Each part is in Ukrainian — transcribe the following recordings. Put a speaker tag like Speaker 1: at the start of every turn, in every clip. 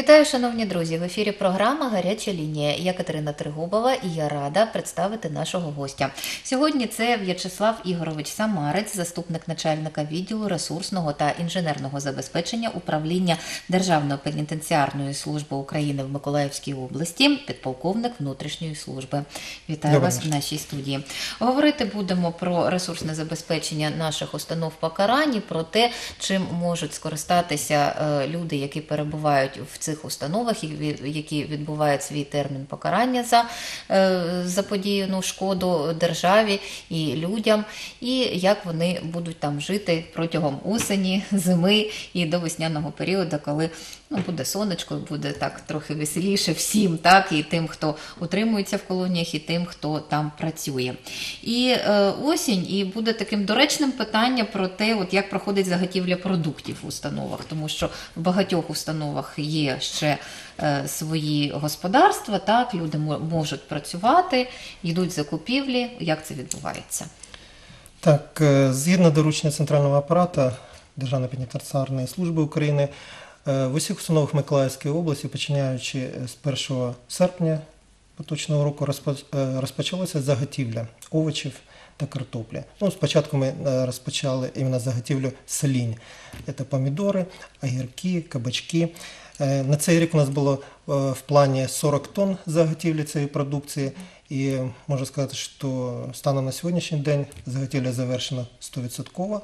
Speaker 1: Вітаю, шановні друзі! В ефірі програма «Гаряча лінія». Я Катерина Тригубова і я рада представити нашого гостя. Сьогодні це В'ячеслав Ігорович Самарець, заступник начальника відділу ресурсного та інженерного забезпечення управління Державної пенітенціарної служби України в Миколаївській області, підполковник внутрішньої служби. Вітаю вас в нашій студії. Говорити будемо про ресурсне забезпечення наших установ покарань, про те, чим можуть скористатися люди, які перебувають в цих установах, які відбувають свій термін покарання за заподіяну шкоду державі і людям, і як вони будуть там жити протягом осені, зими і до весняного періоду, коли буде сонечко, буде так трохи веселіше всім, так, і тим, хто утримується в колоніях, і тим, хто там працює. І осінь, і буде таким доречним питання про те, от як проходить заготівля продуктів в установах, тому що в багатьох установах є ще свої господарства, так, люди можуть працювати, йдуть закупівлі. Як це відбувається?
Speaker 2: Так, згідно доручення центрального апарату Державної пенітенціарної служби України, в усіх установах Миколаївської області, починаючи з 1 серпня поточного року, розпочалася заготівля овочів та картоплі. Спочатку ми розпочали іменно заготівлю солінь. Це помідори, огірки, кабачки. На цей рік у нас було в плані 40 тонн заготівлі цієї продукції. І можу сказати, що станом на сьогоднішній день заготівля завершена 100%.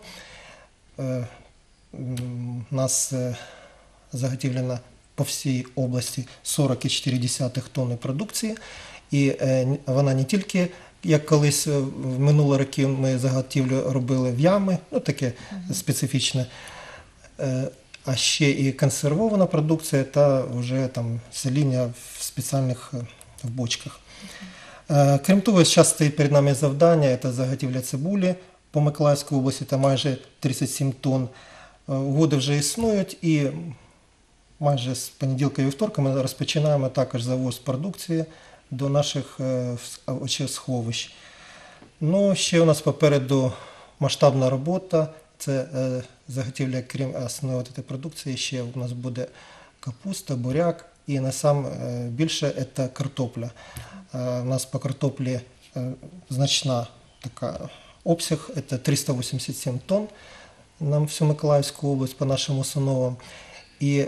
Speaker 2: У нас заготівлено по всій області 40,4 тонни продукції. І вона не тільки, як колись в минулі роки ми заготівлю робили в ями, таке специфічне, а ще і консервована продукція та вже там соління в спеціальних бочках. Крім того, зараз стоїть перед нами завдання, це заготівля цибулі по Миколаївській області, це майже 37 тонн. Угоди вже існують і майже з понеділка і вівторка ми розпочинаємо також завоз продукції до наших овочесховищ. Ще у нас попереду масштабна робота, це заготівля, крім основної продукції, ще у нас буде капуста, буряк і найбільше це картопля. У нас по картоплі значна така обсяг, це 387 тонн на всю Миколаївську область по нашим установам. І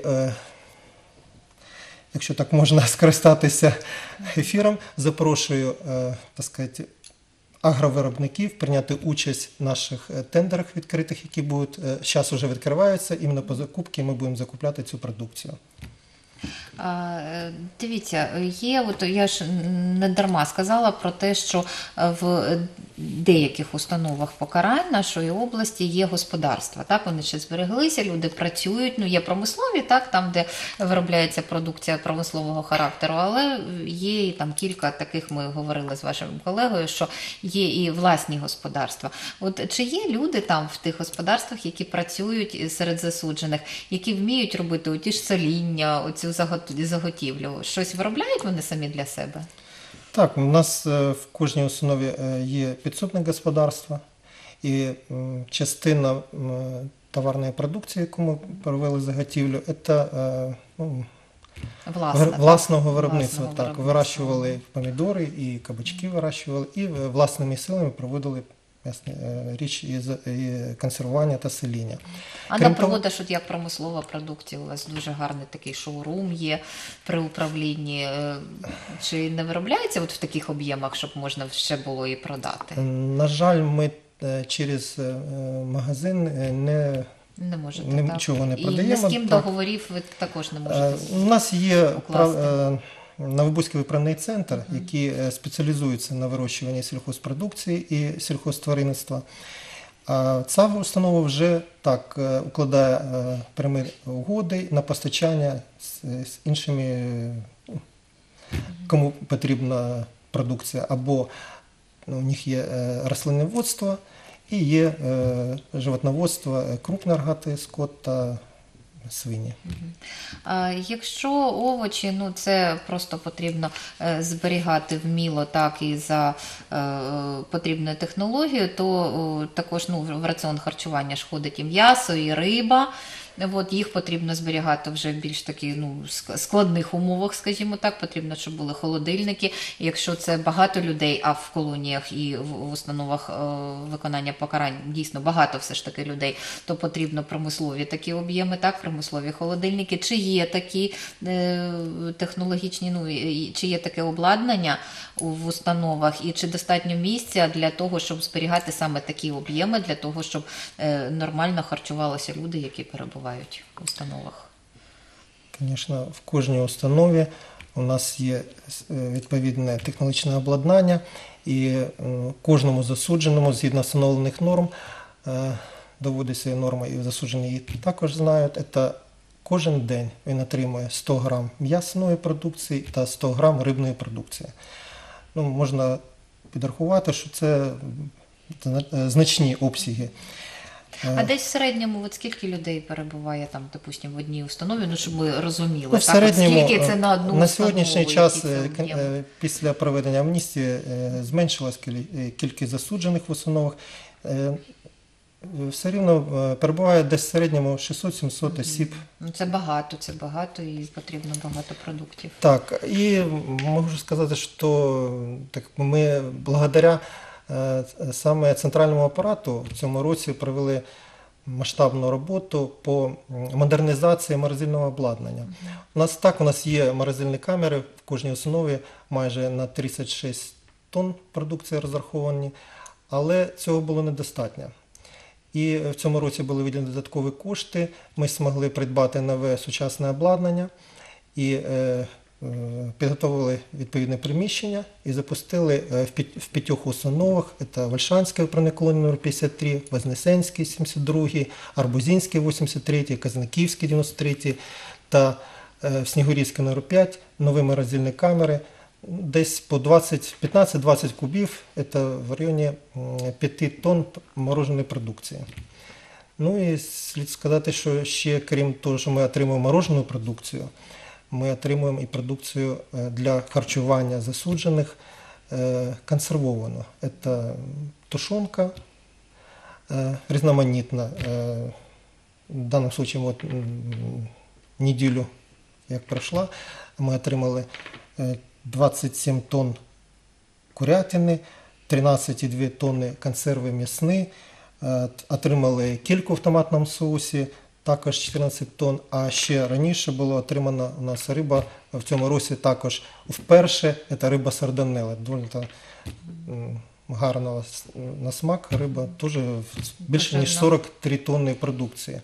Speaker 2: якщо так можна скористатися ефіром, запрошую, так сказати, агровиробників прийняти участь в наших тендерах відкритих, які будуть, зараз вже відкриваються, іменно по закупці ми будемо закупляти цю продукцію.
Speaker 1: Дивіться, я ж не дарма сказала про те, що в деяких установах покарань нашої області є господарства. Так, вони ще збереглися, люди працюють, є промислові, так, там, де виробляється продукція промислового характеру, але є і там кілька таких, ми говорили з вашим колегою, що є і власні господарства. Чи є люди там в тих господарствах, які працюють серед засуджених, які вміють робити оті ж соління, оцю заготівлю? Щось виробляють вони самі для себе?
Speaker 2: Так, у нас в кожній установі є підсобне господарство, і частина товарної продукції, яку ми провели заготівлю, це власного виробництва. Так, вирощували помідори і кабачки вирощували, і власними силами проводили річ із консервування та соління.
Speaker 1: А на продаж, як промислова продукція, у вас дуже гарний такий шоурум є при управлінні. Чи не виробляється в таких об'ємах, щоб можна ще було і продати?
Speaker 2: На жаль, ми через магазин нічого не продаємо.
Speaker 1: І ні з ким договорів ви також не можете укласти?
Speaker 2: У нас є Новобузький виправний центр, який спеціалізується на вирощуванні сільхозпродукції і сільхозтваринництва. А ця установа вже так укладає прямі угоди на постачання з іншими, кому потрібна продукція. Або у них є рослинноводство і є животноводство, крупний рогатий скот та свині.
Speaker 1: Якщо овочі, це просто потрібно зберігати вміло, так, і за потрібною технологією, то також в раціон харчування ж входить і м'ясо, і риба, От їх потрібно зберігати вже в більш такі складних умовах, скажімо так. Потрібно, щоб були холодильники. І якщо це багато людей, а в колоніях і в установах виконання покарань дійсно багато все ж таки людей, то потрібно промислові такі об'єми, так, промислові холодильники. Чи є такі технологічні, чи є таке обладнання в установах, і чи достатньо місця для того, щоб зберігати саме такі об'єми, для того, щоб нормально харчувалися люди, які перебувають в установах?
Speaker 2: Звісно, в кожній установі у нас є відповідне технологічне обладнання, і кожному засудженому, згідно встановлених норм, доводиться норма, і засуджені її також знають, це кожен день він отримує 100 грам м'ясної продукції та 100 грам рибної продукції. Можна підрахувати, що це значні обсяги.
Speaker 1: А десь в середньому, от скільки людей перебуває там, допустимо, в одній установі, щоб ми розуміли,
Speaker 2: В середньому,
Speaker 1: скільки це на одну
Speaker 2: на
Speaker 1: установу?
Speaker 2: сьогоднішній час,
Speaker 1: який це об'єм?
Speaker 2: після проведення амністії, зменшилась кількість засуджених в установах. Все рівно перебуває десь в середньому 600-700 осіб.
Speaker 1: Це багато і потрібно багато продуктів.
Speaker 2: Так, і можу сказати, що ми благодаря саме центральному апарату в цьому році провели масштабну роботу по модернізації морозильного обладнання. У нас є морозильні камери в кожній установі, майже на 36 тонн продукції розраховані, але цього було недостатньо. І в цьому році були виділені додаткові кошти, ми змогли придбати нове сучасне обладнання і підготовили відповідне приміщення і запустили в 5 установах. Це Вольшанська управління колонії номер 53, Вознесенський 72, Арбузинський 83, Казанківський 93 та в Снігурівській номер 5 нові морозильні камери. Десь по 15-20 кубів, це в районі 5 тонн мороженої продукції. І слід сказати, що ще крім того, що ми отримуємо морожену продукцію, ми отримуємо і продукцію для харчування засуджених консервовану. Це тушонка різноманітна. В даному випадку неділю, як пройшла, ми отримали 27 тонн курятини, 13,2 тонни консерви м'ясні, отримали кільку в томатному соусі, також 14 тонн, а ще раніше було отримано у нас риба в цьому році також вперше, це риба сардонелла, доволі гарна на смак риба, теж більше ніж 43 тонни продукції.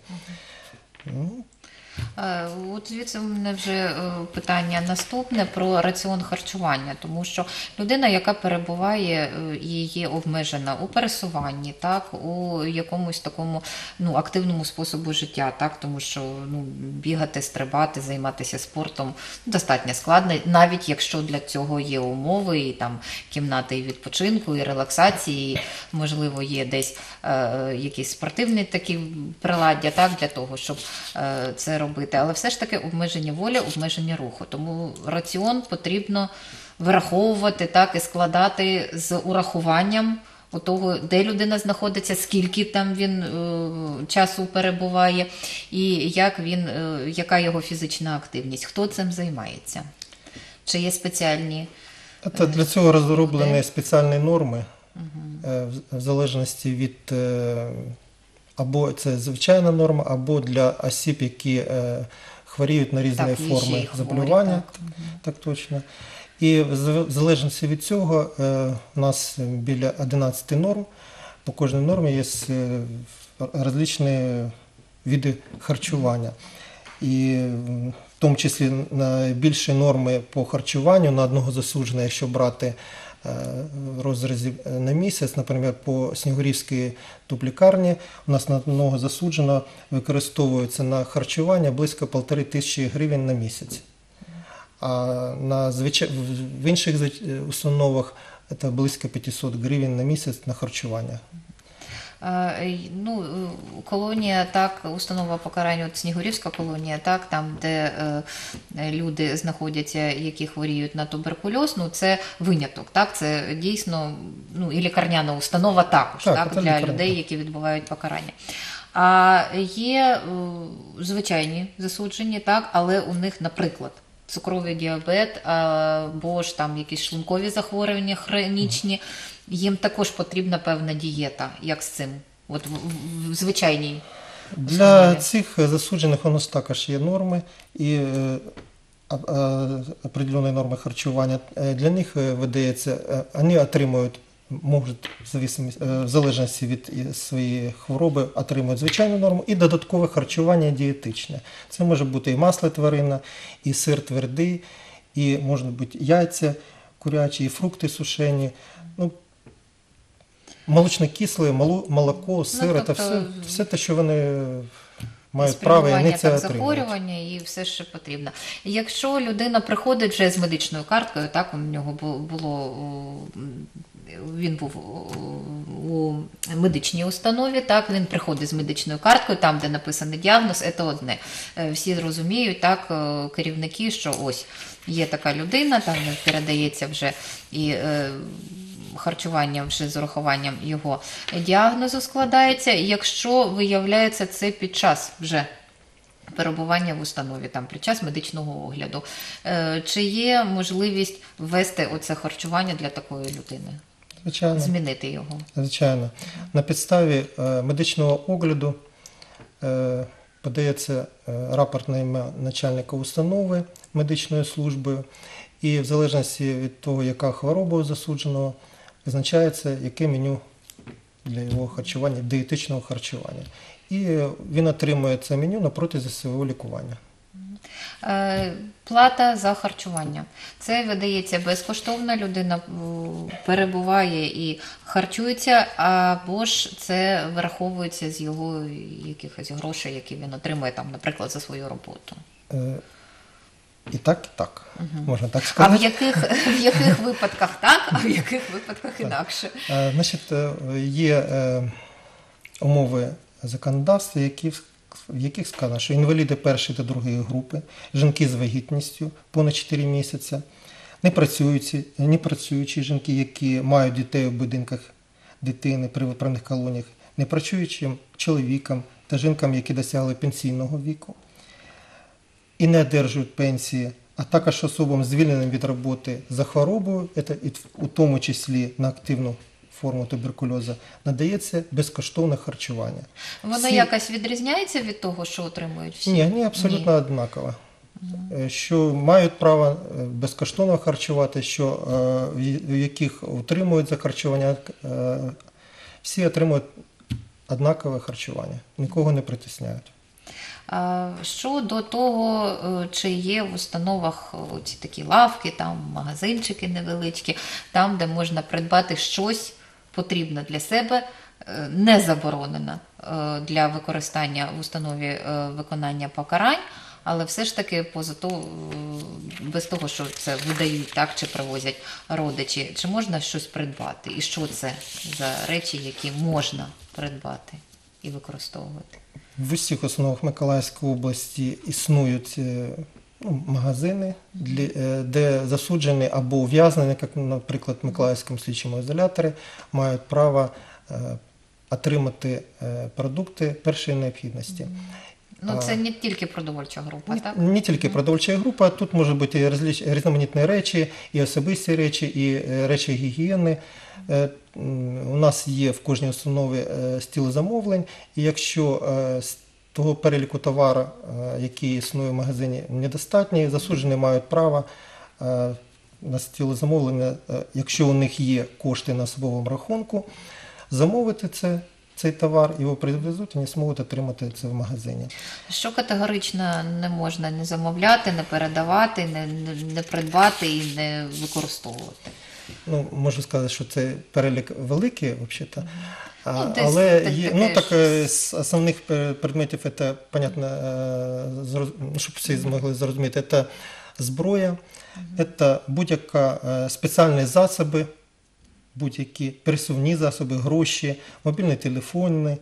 Speaker 1: От звідси у мене вже питання наступне про раціон харчування, тому що людина, яка перебуває і є обмежена у пересуванні, так, у якомусь такому активному способу життя, так, тому що бігати, стрибати, займатися спортом достатньо складно, навіть якщо для цього є умови, і там кімнати і відпочинку, і релаксації, і, можливо, є десь якісь спортивні такі приладдя, так, для того, щоб це робити, але все ж таки обмеження волі, обмеження руху. Тому раціон потрібно вираховувати, так, і складати з урахуванням того, де людина знаходиться, скільки там він часу перебуває, і яка його фізична активність. Хто цим займається? Чи є спеціальні?
Speaker 2: Для цього розроблені спеціальні норми, в залежності від або це звичайна норма, або для осіб, які хворіють на різні форми заболівання. Так точно. І в залежності від цього у нас біля 11 норм. По кожній нормі є різні види харчування. І в тому числі найбільші норми по харчуванню на одного засудженого, якщо брати в розрізі на місяць, наприклад, по Снігурівській тублікарні у нас на одного засудженого використовується на харчування близько 1500 гривень на місяць. А в інших установах це близько 500 гривень на місяць на харчування.
Speaker 1: Колонія, так, установа покарання, от Снігурівська колонія, так, там, де люди знаходяться, які хворіють на туберкульоз, це виняток, так, це дійсно, і лікарняна установа також, так, для людей, які відбувають покарання. А є звичайні засуджені, так, але у них, наприклад, цукровий діабет або ж там якісь шлункові захворювання хронічні, їм також потрібна певна дієта. Як з цим? От в звичайній
Speaker 2: Для
Speaker 1: установі.
Speaker 2: цих засуджених у нас також є норми і определені норми харчування. Для них видається, вони отримують, можуть в залежності від своєї хвороби, отримують звичайну норму і додаткове харчування дієтичне. Це може бути і масло тваринне, і сир твердий, і можуть бути яйця курячі, і фрукти сушені. Ну, молочно-кисле, молоко, сир, це
Speaker 1: тобто,
Speaker 2: все те, що вони мають право, і вони
Speaker 1: спрямування
Speaker 2: це
Speaker 1: так,
Speaker 2: отримують.
Speaker 1: захворювання і все, що потрібно. Якщо людина приходить вже з медичною карткою, так, у нього було, він був у медичній установі, так, він приходить з медичною карткою, там, де написаний діагноз, це одне. Всі розуміють, так, керівники, що ось є така людина, там передається вже і харчування вже з урахуванням його діагнозу складається, якщо виявляється це під час вже перебування в установі, там, під час медичного огляду. Чи є можливість ввести оце харчування для такої людини?
Speaker 2: Звичайно.
Speaker 1: Змінити його?
Speaker 2: Звичайно. На підставі медичного огляду подається рапорт на ім'я начальника установи медичною службою, і в залежності від того, яка хвороба у засудженого, визначається, яке меню для його харчування, дієтичного харчування. І він отримує це меню на протязі свого лікування.
Speaker 1: Плата за харчування. Це видається безкоштовно, людина перебуває і харчується, або ж це враховується з його якихось грошей, які він отримує, там, наприклад, за свою роботу.
Speaker 2: І так, можна так
Speaker 1: А
Speaker 2: сказати.
Speaker 1: в яких випадках так, а в яких випадках інакше?
Speaker 2: Значить, є умови законодавства, в яких сказано, що інваліди першої та другої групи, жінки з вагітністю понад 4 місяці, непрацюючі жінки, які мають дітей у будинках дитини при виправних колоніях, непрацюючим чоловікам та жінкам, які досягли пенсійного віку і не одержують пенсії, а також особам, звільненим від роботи за хворобою, у тому числі на активну форму туберкульозу, надається безкоштовне харчування.
Speaker 1: Воно якось відрізняється від того, що отримують всі?
Speaker 2: Ні, абсолютно однаково. Що мають право безкоштовно харчувати, що в яких утримують за харчування, всі отримують однакове харчування, нікого не притисняють.
Speaker 1: Щодо того, чи є в установах ці такі лавки, там магазинчики невеличкі, там, де можна придбати щось потрібне для себе, не заборонено для використання в установі виконання покарань, але все ж таки без того, що це видають, так, чи привозять родичі, чи можна щось придбати? І що це за речі, які можна придбати і використовувати?
Speaker 2: В усіх установах Миколаївської області існують магазини, де засуджені або ув'язнені, як, наприклад, в Миколаївському слідчому ізоляторі, мають право отримати продукти першої необхідності.
Speaker 1: Ну, це не тільки продовольча група, так?
Speaker 2: Не тільки продовольча група, тут можуть бути і різноманітні речі, і особисті речі, і речі гігієни. У нас є в кожній установі стіл замовлень, і якщо з того переліку товару, який існує в магазині, недостатньо, засуджені мають право на стіл замовлення, якщо у них є кошти на особовому рахунку, замовити цей товар, його привезуть і не зможуть отримати це в магазині.
Speaker 1: Що категорично не можна не замовляти, не передавати, не придбати і не використовувати?
Speaker 2: Ну, можу сказати, що це перелік великий, взагалі.
Speaker 1: Але
Speaker 2: є, з основних предметів, це, понятно, щоб всі змогли зрозуміти, це зброя, це будь-яка спеціальні засоби, будь-які пересувні засоби, гроші, мобільні телефони,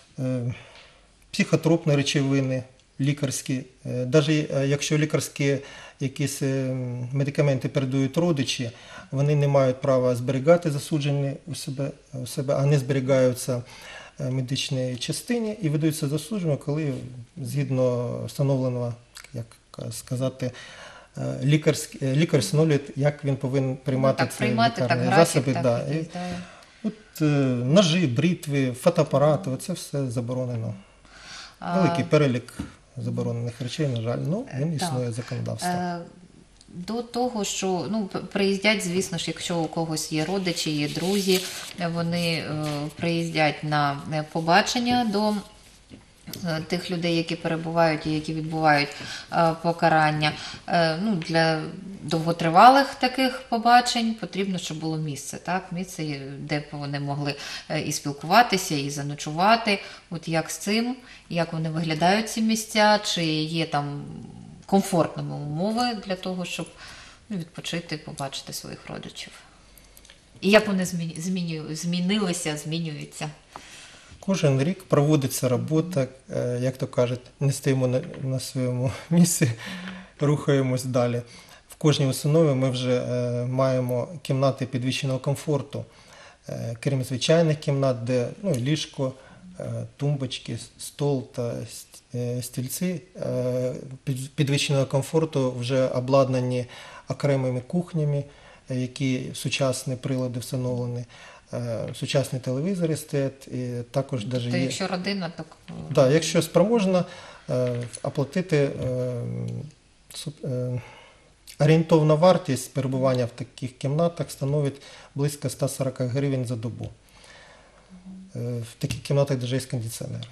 Speaker 2: психотропні речовини, лікарські. Навіть якщо лікарські якісь медикаменти передають родичі, вони не мають права зберігати засуджені у себе, а не зберігаються медичній частині і видаються засудженню, коли згідно встановленого, як сказати, лікар встановлює, як він повинен приймати ці лікарні засоби.
Speaker 1: Так,
Speaker 2: Да.
Speaker 1: якийсь, да.
Speaker 2: От, ножі, бритви, фотоапарати, це все заборонено. Великий перелік заборонених речей, на жаль, він існує законодавство.
Speaker 1: До того, що приїздять, звісно ж, якщо у когось є родичі, є друзі, вони приїздять на побачення до тих людей, які перебувають і які відбувають покарання. Для довготривалих таких побачень потрібно, щоб було місце, так? Місце, де вони могли і спілкуватися, і заночувати. От як з цим, як вони виглядають ці місця, чи є там комфортними умови для того, щоб відпочити, побачити своїх родичів. І як вони змінилися, змінюються.
Speaker 2: Кожен рік проводиться робота, як то кажуть, не стоїмо на своєму місці, рухаємось далі. В кожній установі ми вже маємо кімнати підвищеного комфорту, крім звичайних кімнат, де ліжко, тумбочки, стол та стільці підвищеного комфорту вже обладнані окремими кухнями, які сучасні прилади встановлені. Сучасні телевізори стоять, і також
Speaker 1: Тобто,
Speaker 2: є...
Speaker 1: якщо родина, то...
Speaker 2: Да, якщо спроможна, оплатити орієнтовна вартість перебування в таких кімнатах становить близько 140 гривень за добу. В таких кімнатах навіть є кондиціонери.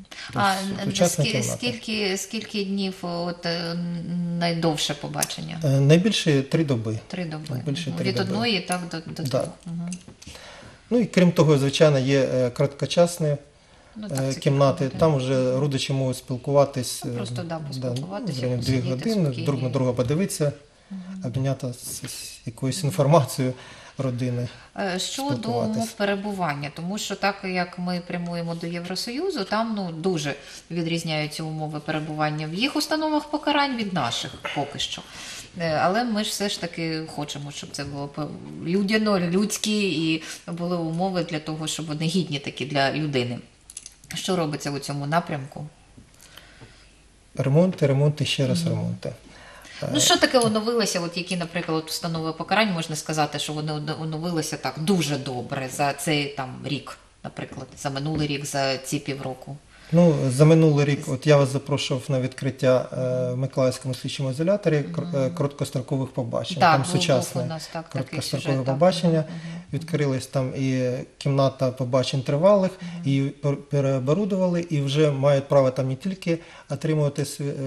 Speaker 1: Скільки днів найдовше побачення?
Speaker 2: Найбільше 3 доби.
Speaker 1: 3 доби.
Speaker 2: Від
Speaker 1: одної так до
Speaker 2: да.
Speaker 1: 2.
Speaker 2: І крім того, звичайно, є короткочасні кімнати.
Speaker 1: Цікаво,
Speaker 2: там вже родичі можуть спілкуватись.
Speaker 1: Просто поспілкуватися.
Speaker 2: 2 години, друг на друга подивитися, обмінятися якоюсь інформацією родини.
Speaker 1: Щодо умов перебування, тому що так, як ми прямуємо до Євросоюзу, там дуже відрізняються умови перебування в їх установах покарань від наших поки що. Але ми ж все ж таки хочемо, щоб це було людяно, людські і були умови для того, щоб вони гідні такі для людини. Що робиться у цьому напрямку?
Speaker 2: Ремонти, ще раз ремонти.
Speaker 1: Що таке оновилося, які, наприклад, установи покарань, можна сказати, що вони оновилися так дуже добре за цей рік, наприклад, за минулий рік, за ці півроку?
Speaker 2: За минулий рік я вас запрошував на відкриття в Миколаївському слідчому ізоляторі короткострокових побачень. Там сучасне короткострокове побачення. Відкрились там і кімната побачень тривалих, і переоборудували, і вже мають право там не тільки отримувати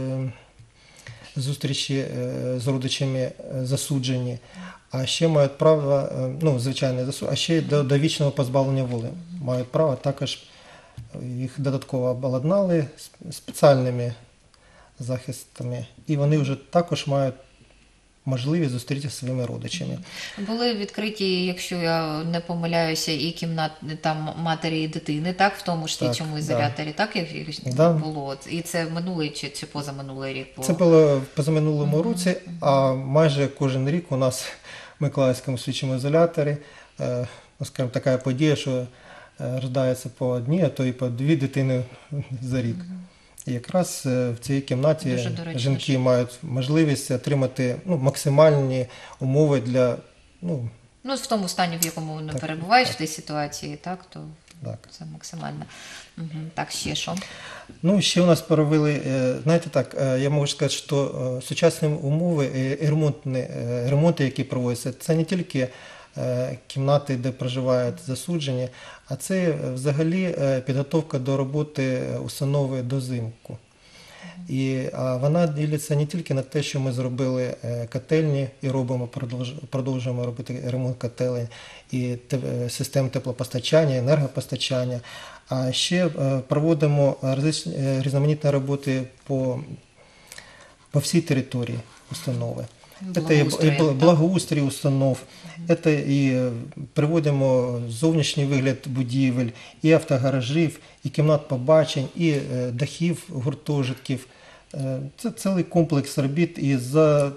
Speaker 2: зустрічі з родичами засуджені, а ще мають право, звичайне засудження, а ще й до довічного позбавлення волі мають право. Також їх додатково обладнали спеціальними захистами, і вони вже також мають можливість зустрітися зі своїми родичами.
Speaker 1: Були відкриті, якщо я не помиляюся, і кімнати там матері і дитини, так, в тому ж слідчому ізоляторі, так, як було? І це минулий чи позаминулий рік було?
Speaker 2: Це було в позаминулому році, а майже кожен рік у нас в Миколаївському слідчому ізоляторі, скажімо, така подія, що рождається по одній, а то і по 2 дитини за рік. І якраз в цій кімнаті жінки мають можливість отримати максимальні умови для...
Speaker 1: в тому стані, в якому вони перебувають, в тій ситуації, так, то це максимально. Так, ще що?
Speaker 2: Ще у нас провели, знаєте так, я можу сказати, що сучасні умови і ремонти, які проводяться, це не тільки кімнати, де проживають засуджені, а це взагалі підготовка до роботи установи дозимку. І вона ділиться не тільки на те, що ми зробили котельні і продовжуємо робити ремонт котелень і систем теплопостачання, енергопостачання, а ще проводимо різноманітні роботи по всій території установи. Це благоустрій установ, це і приводимо зовнішній вигляд будівель, і автогаражів, і кімнат побачень, і дахів гуртожитків. Це цілий комплекс робіт, і за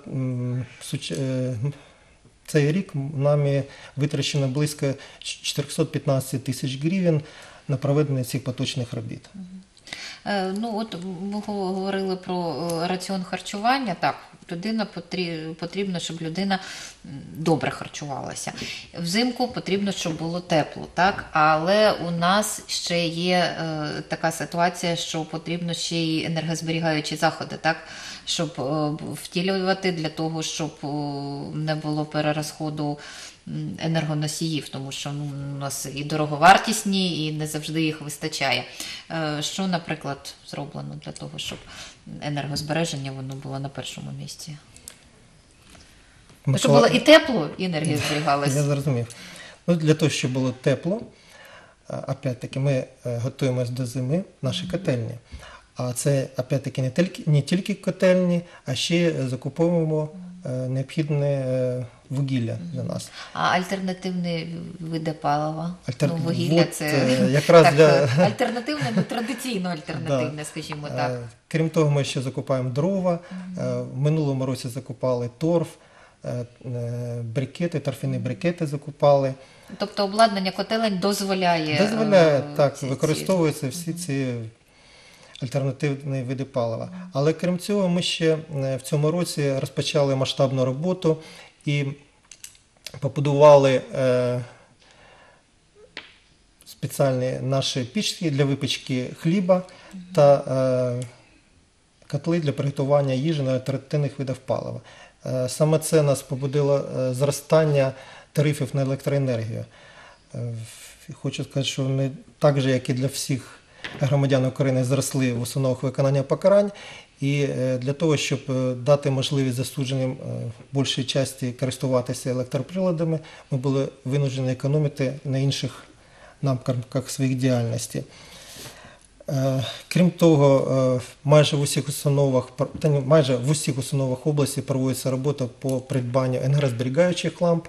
Speaker 2: цей рік нами витрачено близько 415 тисяч гривень на проведення цих поточних робіт.
Speaker 1: Ну, от ми говорили про раціон харчування. Так, потрібно, щоб людина добре харчувалася. Взимку потрібно, щоб було тепло, так? Але у нас ще є така ситуація, що потрібно ще й енергозберігаючі заходи, так? Щоб втілювати для того, щоб не було перерозходу енергоносіїв, тому що у нас і дороговартісні, і не завжди їх вистачає. Що, наприклад, зроблено для того, щоб енергозбереження воно було на першому місці? Щоб було і тепло, і енергія зберігалася.
Speaker 2: Я зрозумів. Ну, для того, щоб було тепло, опять-таки, ми готуємося до зими, наші котельні. А це, опять-таки, не тільки котельні, а ще закуповуємо необхідне вугілля для нас.
Speaker 1: А альтернативні види палива? Вугілля
Speaker 2: Вот,
Speaker 1: це
Speaker 2: якраз
Speaker 1: так,
Speaker 2: для...
Speaker 1: альтернативне, традиційно альтернативне, скажімо так.
Speaker 2: Крім того, ми ще закупаємо дрова. В минулому році закупали торф, брикети, торфяні брикети закупали.
Speaker 1: Тобто обладнання котелень дозволяє...
Speaker 2: Дозволяє, так, використовуються всі ці альтернативні види палива. Але крім цього, ми ще в цьому році розпочали масштабну роботу і побудували спеціальні наші пічки для випічки хліба та котли для приготування їжі на альтернативних видах палива. Саме це нас побудило зростання тарифів на електроенергію. Хочу сказати, що вони так же, як і для всіх громадян України, зросли в установах виконання покарань. І для того, щоб дати можливість засудженим більшій часті користуватися електроприладами, ми були винуждені економити на інших напрямках своїх діяльності. Крім того, майже в усіх установах області проводиться робота по придбанню енергозберігаючих ламп,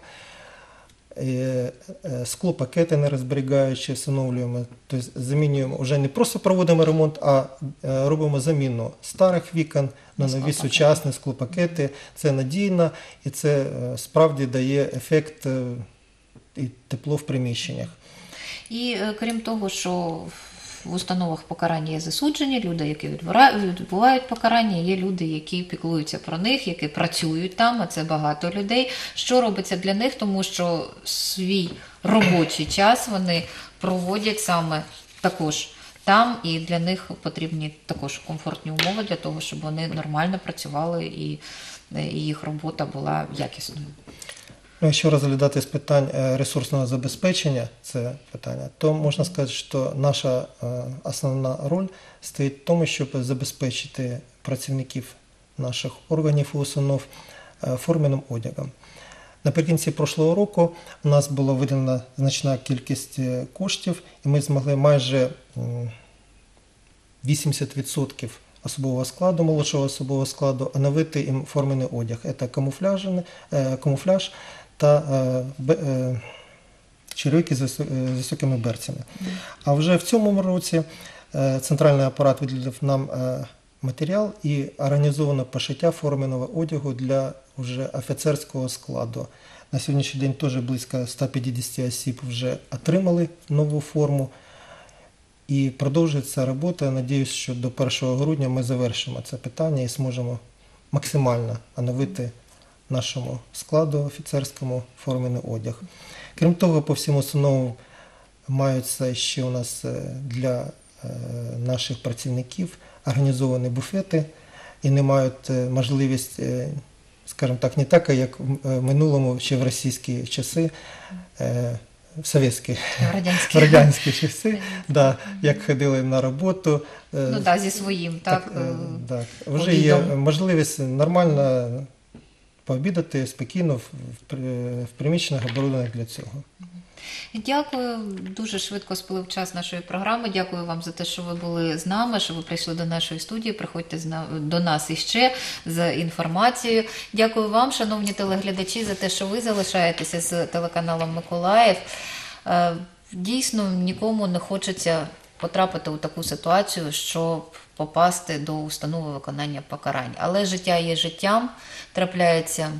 Speaker 2: склопакети енергозберігаючі встановлюємо, тобто замінюємо, вже не просто проводимо ремонт, а робимо заміну старих вікон на нові сучасні склопакети. Це надійно і це справді дає ефект і тепло в приміщеннях.
Speaker 1: І крім того, що в установах покарання є засуджені, люди, які відбувають покарання, є люди, які піклуються про них, які працюють там, а це багато людей. Що робиться для них, тому що свій робочий час вони проводять саме також там, і для них потрібні також комфортні умови для того, щоб вони нормально працювали і їх робота була якісною.
Speaker 2: Ну, якщо розглядати з питань ресурсного забезпечення це питання, то можна сказати, що наша основна роль стоїть в тому, щоб забезпечити працівників наших органів і установ форменним одягом. Наприкінці прошлого року у нас була виділена значна кількість коштів, і ми змогли майже 80% особового складу, молодшого особового складу, оновити їм форменний одяг. Це камуфляж та черевики з високими берцями. А вже в цьому році центральний апарат виділив нам матеріал і організовано пошиття форменного одягу для вже офіцерського складу. На сьогоднішній день теж близько 150 осіб вже отримали нову форму. І продовжується робота. Надіюсь, що до 1 грудня ми завершимо це питання і зможемо максимально оновити нашому складу офіцерському форменний одяг. Крім того, по всім установам маються ще у нас для наших працівників організовані буфети і не мають можливість, скажімо так, не так, як в минулому, ще в російські часи, в радянські часи, да, як ходили на роботу.
Speaker 1: Ну так, зі своїм, так?
Speaker 2: Так, вже є можливість нормально пообідати спокійно в приміщеннях, оборудованих для цього.
Speaker 1: Дякую. Дуже швидко сплив час нашої програми. Дякую вам за те, що ви були з нами, що ви прийшли до нашої студії. Приходьте до нас іще з інформацією. Дякую вам, шановні телеглядачі, за те, що ви залишаєтеся з телеканалом Миколаїв. Дійсно, нікому не хочеться потрапити у таку ситуацію, щоб попасти до установи виконання покарань. Але життя є життям, трапляється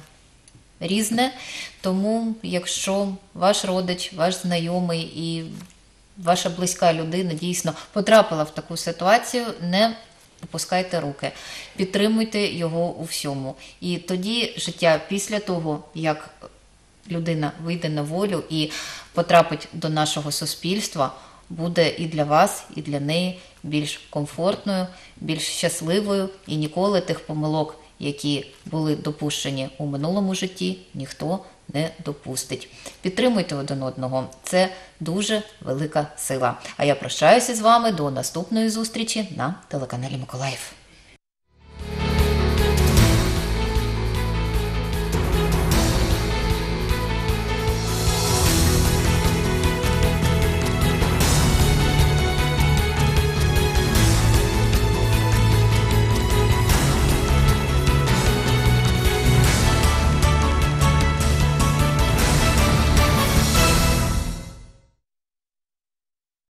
Speaker 1: різне, тому якщо ваш родич, ваш знайомий і ваша близька людина дійсно потрапила в таку ситуацію, не опускайте руки, підтримуйте його у всьому. І тоді життя після того, як людина вийде на волю і потрапить до нашого суспільства, буде і для вас, і для неї більш комфортною, більш щасливою, і ніколи тих помилок, які були допущені у минулому житті, ніхто не допустить. Підтримуйте один одного. Це дуже велика сила. А я прощаюся з вами до наступної зустрічі на телеканалі Миколаїв.